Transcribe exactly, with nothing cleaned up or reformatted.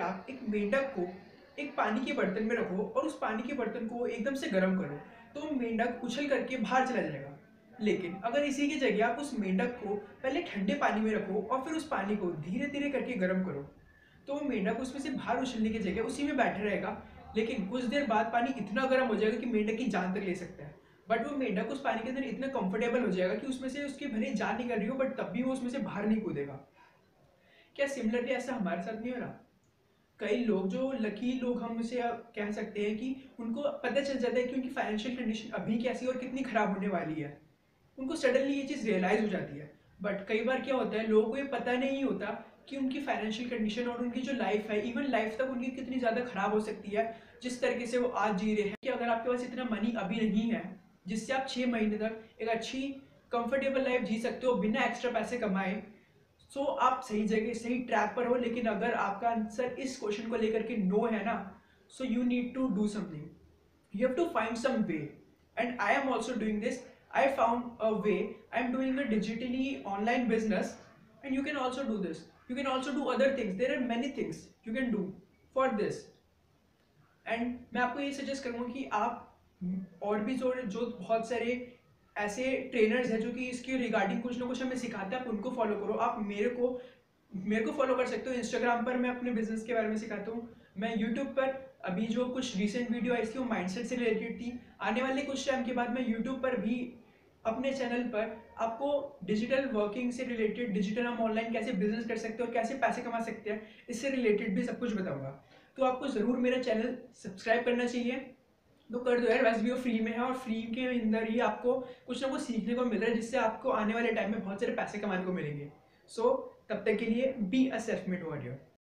आप एक मेंढक को एक पानी के बर्तन में रखो और उस पानी के बर्तन को एकदम से गर्म करो, तो मेंढक उछल करके बाहर चला जाएगा। लेकिन अगर इसी की जगह आप उस मेंढक को पहले ठंडे पानी में रखो और फिर उस पानी को धीरे धीरे करके गर्म करो, तो वो मेंढक उसमें से बाहर उछलने की जगह उसी में बैठे रहेगा। लेकिन कुछ देर बाद पानी इतना गर्म हो जाएगा कि मेंढक की जान तक ले सकता है। बट वो मेंढक उस पानी के अंदर इतना कंफर्टेबल हो जाएगा कि उसमें से उसकी भले जान निकल रही हो, बट तब भी वो उसमें से बाहर नहीं कूदेगा। क्या सिमिलरली ऐसा हमारे साथ नहीं हो रहा? कई लोग जो लकी लोग हम उसे कह सकते हैं कि उनको पता चल जाता है कि उनकी फाइनेंशियल कंडीशन अभी कैसी है और कितनी खराब होने वाली है, उनको सडनली ये चीज़ रियलाइज हो जाती है। बट कई बार क्या होता है, लोगों को ये पता नहीं होता कि उनकी फाइनेंशियल कंडीशन और उनकी जो लाइफ है, इवन लाइफ तक उनकी कितनी ज़्यादा खराब हो सकती है जिस तरीके से वो आज जी रहे हैं। कि अगर आपके पास इतना मनी अभी नहीं है जिससे आप छः महीने तक एक अच्छी कंफर्टेबल लाइफ जी सकते हो बिना एक्स्ट्रा पैसे कमाए, सो so, आप सही जगह सही ट्रैक पर हो। लेकिन अगर आपका आंसर इस क्वेश्चन को लेकर के नो है ना, so you need to do something, you have to find some way, and I am also doing this. I found a way. I'm doing a digitally online business, and you can also do this. You can also do other things. There are many things you can do for this. And मैं आपको ये suggest करूँगा कि आप और भी जो जो बहुत सारे ऐसे ट्रेनर्स हैं जो कि इसके रिगार्डिंग कुछ ना कुछ हमें सिखाते हैं, आप उनको फॉलो करो। आप मेरे को मेरे को फॉलो कर सकते हो इंस्टाग्राम पर, मैं अपने बिजनेस के बारे में सिखाता हूँ। मैं यूट्यूब पर अभी जो कुछ रिसेंट वीडियो आई थी वो माइंडसेट से रिलेटेड थी। आने वाले कुछ टाइम के बाद मैं यूट्यूब पर भी अपने चैनल पर आपको डिजिटल वर्किंग से रिलेटेड, डिजिटल हम ऑनलाइन कैसे बिजनेस कर सकते हैं और कैसे पैसे कमा सकते हैं, इससे रिलेटेड भी सब कुछ बताऊंगा। तो आपको ज़रूर मेरा चैनल सब्सक्राइब करना चाहिए, तो कर दो यार। वैसे भी वो फ्री में है और फ्री के अंदर ही आपको कुछ ना कुछ सीखने को मिल रहा है जिससे आपको आने वाले टाइम में बहुत सारे पैसे कमाने को मिलेंगे। सो so, तब तक के लिए be a self made warrior.